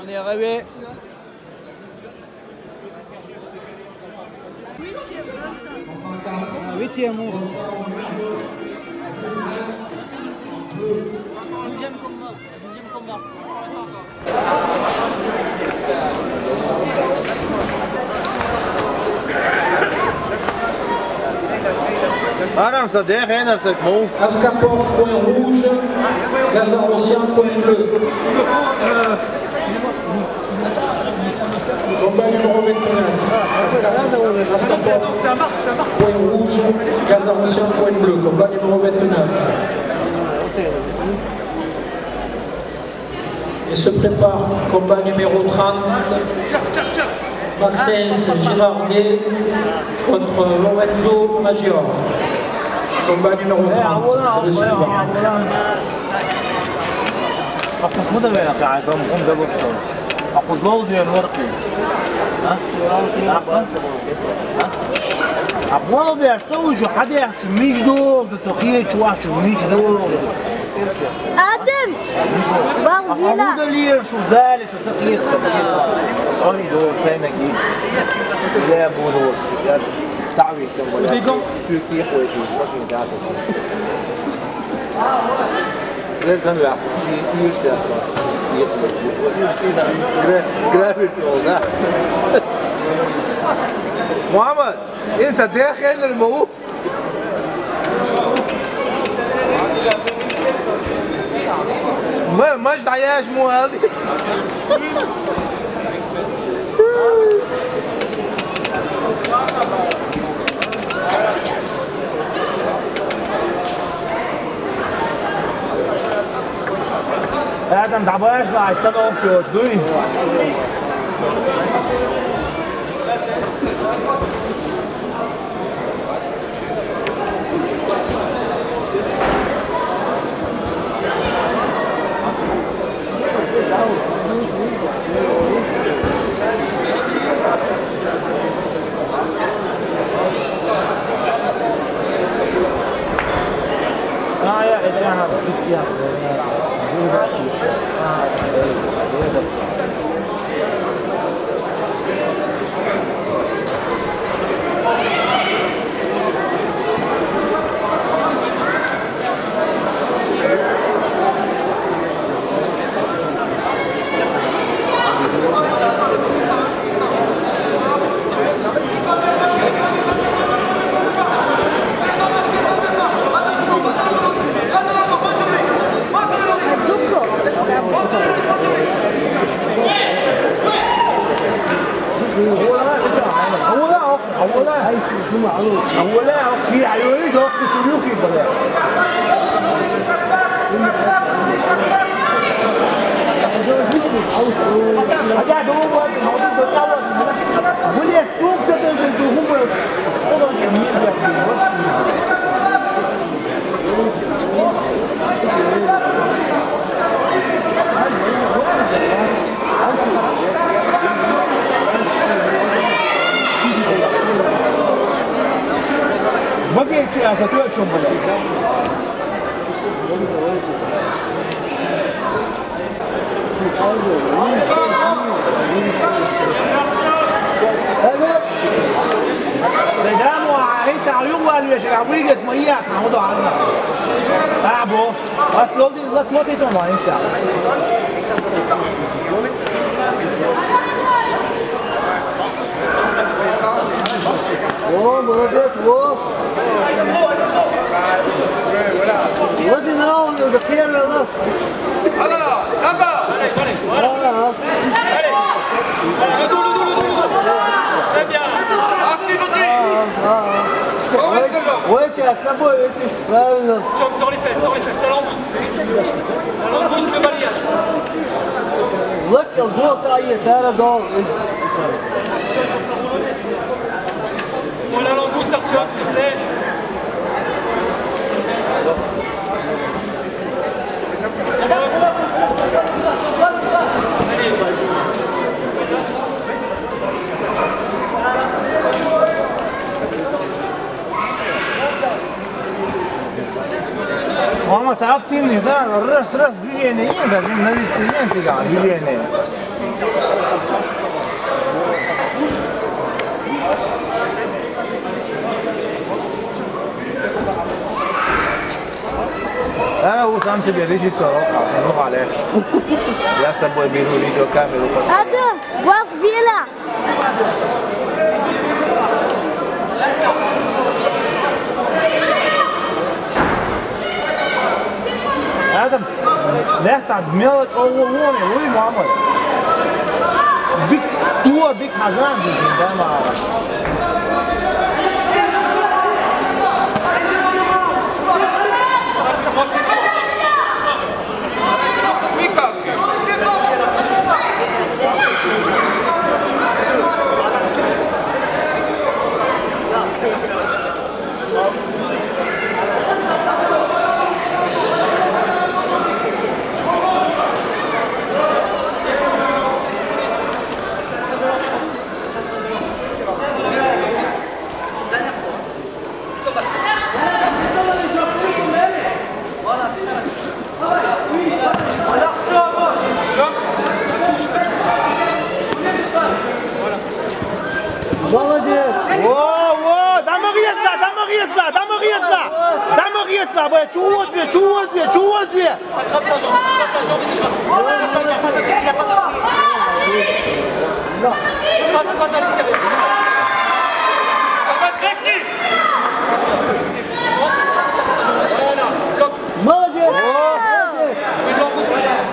On est arrivé. Huitième. Deuxième combat. Aram, ça derrière, c'est bon. Askapov, point rouge. Gazarossian, point bleu. Combat numéro 29. Askapov, point rouge. Gazarossian, point bleu. Combat numéro 29. Et se prépare combat numéro 30. Maxence Girardet contre Lorenzo Maggior. Combat numéro 30, c'est le suivant. أخذ مدة يا أخي عايزهم هم ده بوشتون أخذ موضوع الورقي ها أبوه بيشتوي شو حدا يحشو ميش دور شو سخيت شو وحشو ميش دور آدم بغفيلا أخذ دليل شو زالت شو سخيت صاري دور سينا كي لا أبوه دور تعوي كم ولا شو كيف ويشو ماشي نتاعته لازم يعرفوا شيء يشتغل جرافيك والله محمد انت داخل الموضوع ما دعياش مو هذه Adam, dawaj, vai, está no que hoje, dois. Ah, ja, ik ga naar de zoek, ja. أولا في عيوني جواب تسوليوكي بلا أجا دوم واحد موجود بتاعه وليه توم تدل هم طبعا جميل ما قلت يا فتوى شو بلا Redamo انت عيون قالوا يا شيخ عويجة مية سامودو عنا ابو بس لودي بس موتي تو ما انت О, молодец, во! Вот и на он уже первый, да? Ouais, tu as très beau, правильно. Sur les fesses, la lambousse. La lambousse, le balayage. Look, il doit tailler, t'as la dent. Voilà la langouste, Arthur, s'il te plaît. Allez, Mama تعبتني ده الرأس بيجي هنا ده النبي استنين سيجار بيجي هنا انا هو سامسي بيريجي الصراحه نروح على الاخر يا سبوا بيرو فيديو كامل وقصه Adam, voir Villa. ادم لا تعمل اول وين محمد بيك تو بيك حاجات دي ده ما يطلع بقى شوز فيه Attrape sa jambe et passe à l'extérieur. Ça va craquer. Voilà, bloc. молодец Oui, bloc gauche.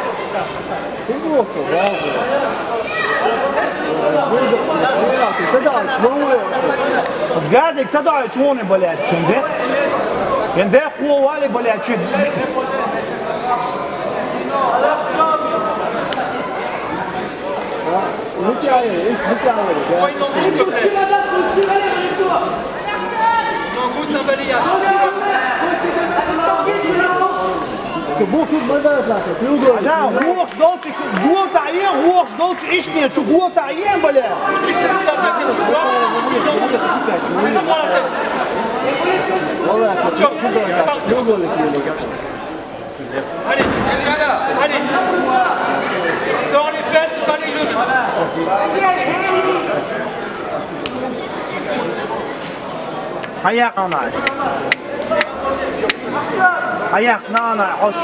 Газик садай чуны, блядь, чунде. Янде кували, блядь, чуд. Envoie une langouste, s'il te plaît. Langouste, un balayage. عشان روح شدوتش جوه تعيين روح شدوتش ايش بيه شو جوه تعيين بلا Tu saisis la tête et tu vois, tu saisis langouste. C'est ça, prends la tête. Allez, allez. Sors les fesses et balaye le dos. حياك نانا حياك نانا عش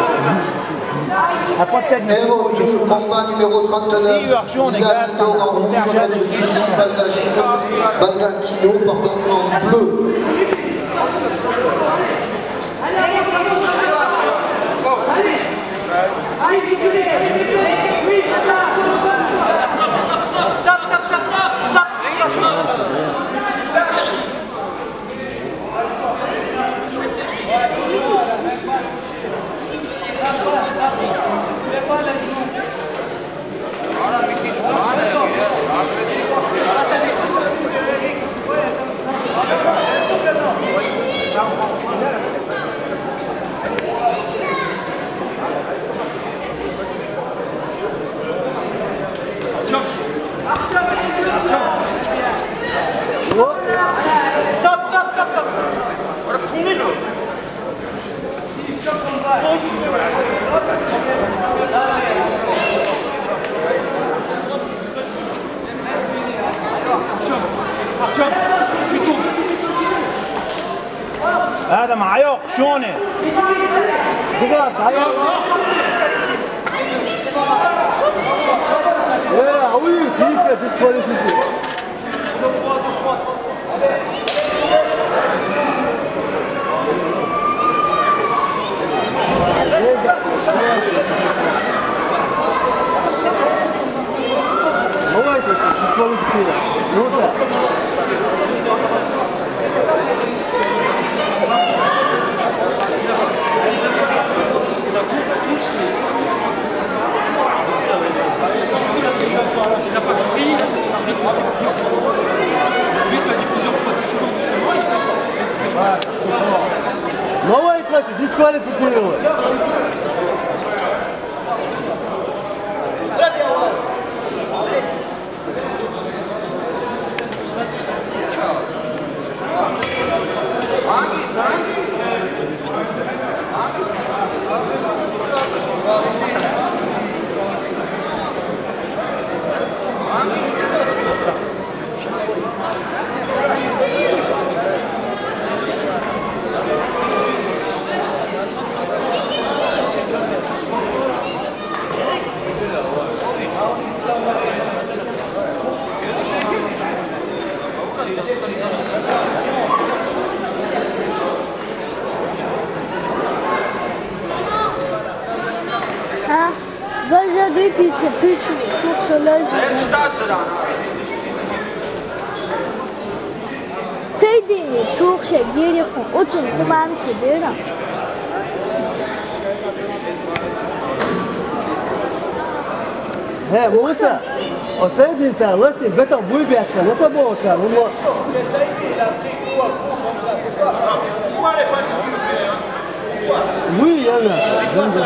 Numéro 2, combat numéro 39, Balgakino en rouge, on a le fusil Balgakino, pardon, en bleu. Tu tournes. هذا معايق شوني Il n'a pas compris, l'arbitre m'a dit plusieurs fois. L'arbitre m'a dit plusieurs fois. Hein? Văzădui pizza, pizza, ciucșolăj. Să-i dini, turșe, ghiri, cu uțun, cum am țedera. He, Musa, o sădin ți-a lăstit, beta buibeacă, nu te boca, nu mă... Oui, Yana, gândă.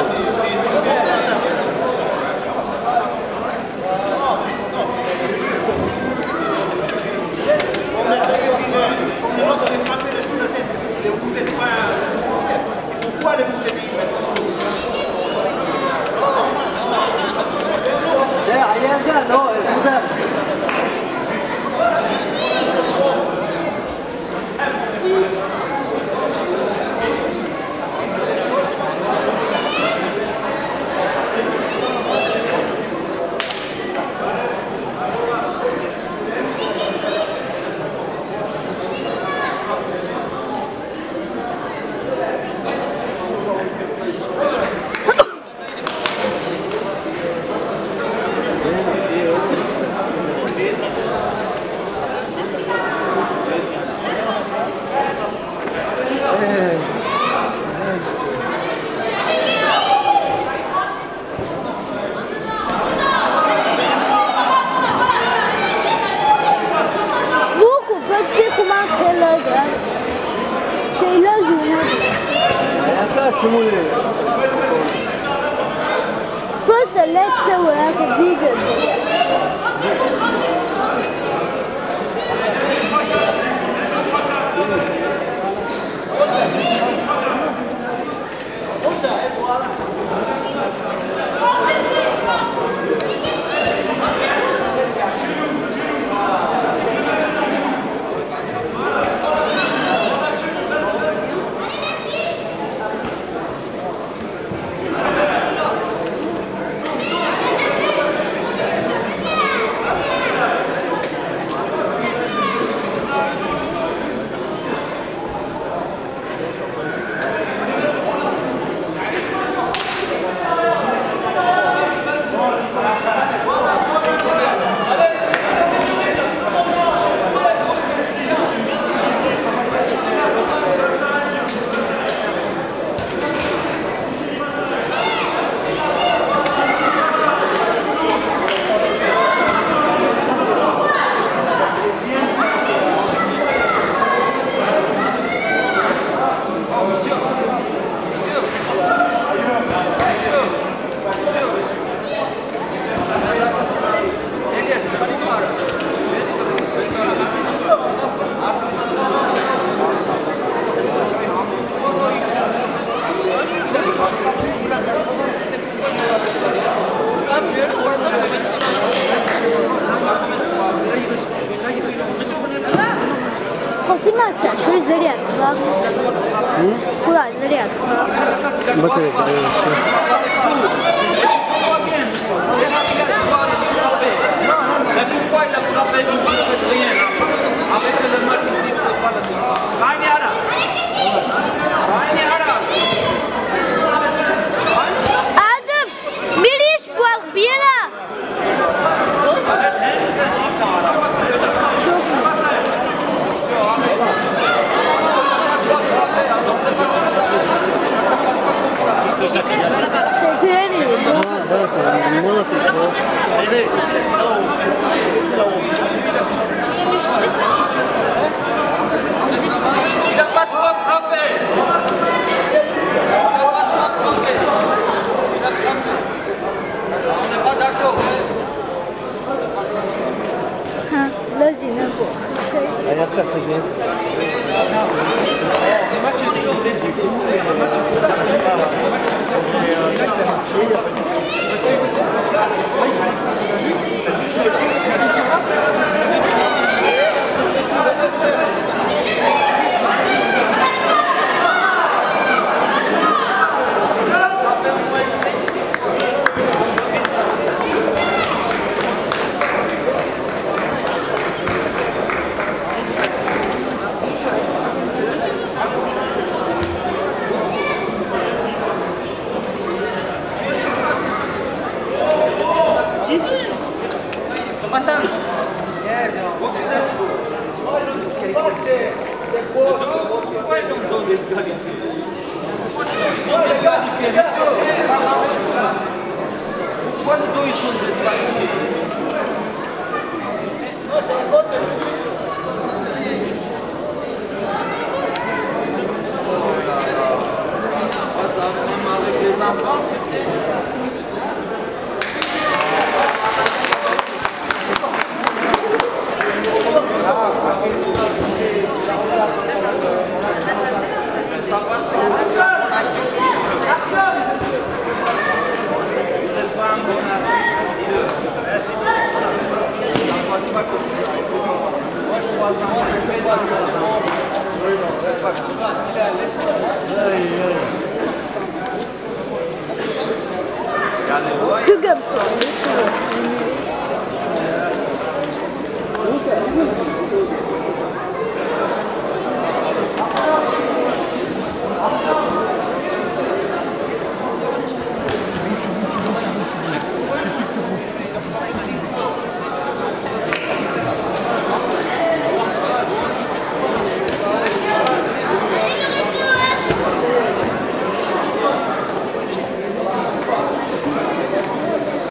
Просто летцевая двигатель. Посниматься, что и зарядка, да? Куда зарядка? Батарейка, все. Adam, miriş bu albiyela. Il n'a pas trop frappé. Il a frappé. On n'est pas d'accord. Лози на бок. А я как согреться? dos desqualifié. Ils sont desqualifiés, monsieur. Pourquoi le dos ils sont desqualifiés? Non, c'est la faute. Ça va même avec les enfants. Que comme toi.